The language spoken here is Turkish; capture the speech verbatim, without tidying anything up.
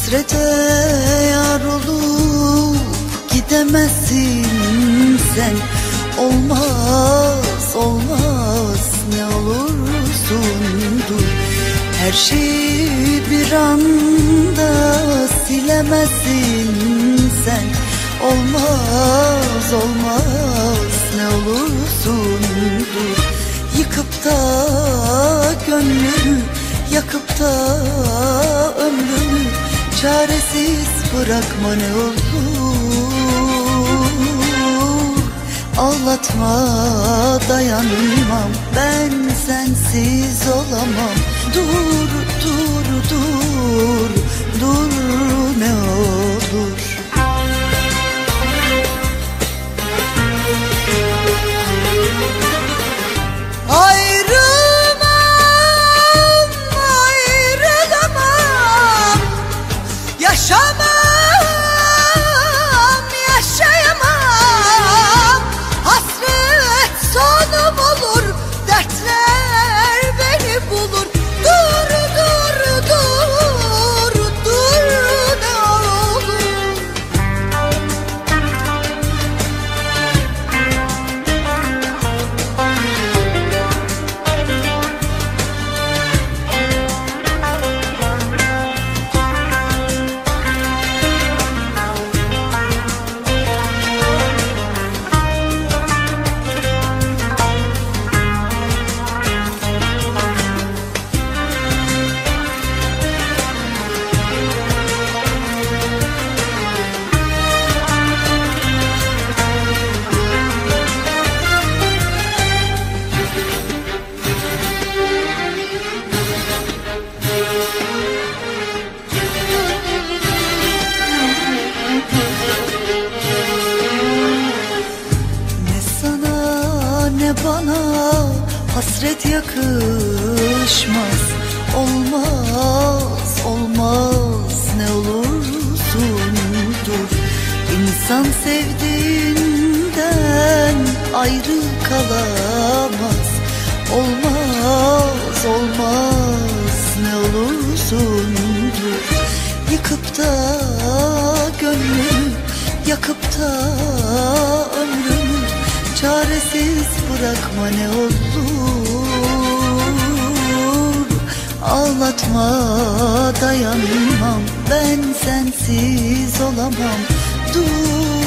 Hasrete yar olup gidemezsin sen. Olmaz, olmaz, ne olursun dur. Her şeyi bir anda silemezsin sen. Olmaz, olmaz, ne olursun dur. Yıkıp da gönlümü, yakıp da ömrümü çaresiz bırakma ne olur. Ağlatma, dayanmam, ben sensiz olamam. Dur, dur, dur, dur ne olur. Ayrılmam, ayrılamam, yaşamam, yaşayamam. Hasret sonum olur, dertler beni bulur. Dur, dur, dur, dur ne olur. Ne bana hasret yakışmaz. Olmaz, olmaz, ne olursun dur. İnsan sevdiğinden ayrı kalamaz. Olmaz, olmaz, ne olursun dur. Yıkıp da gönlümü, yakıp da ömrümü çaresiz bırakma ne olur. Ağlatma, dayanmam, ben sensiz olamam. Dur.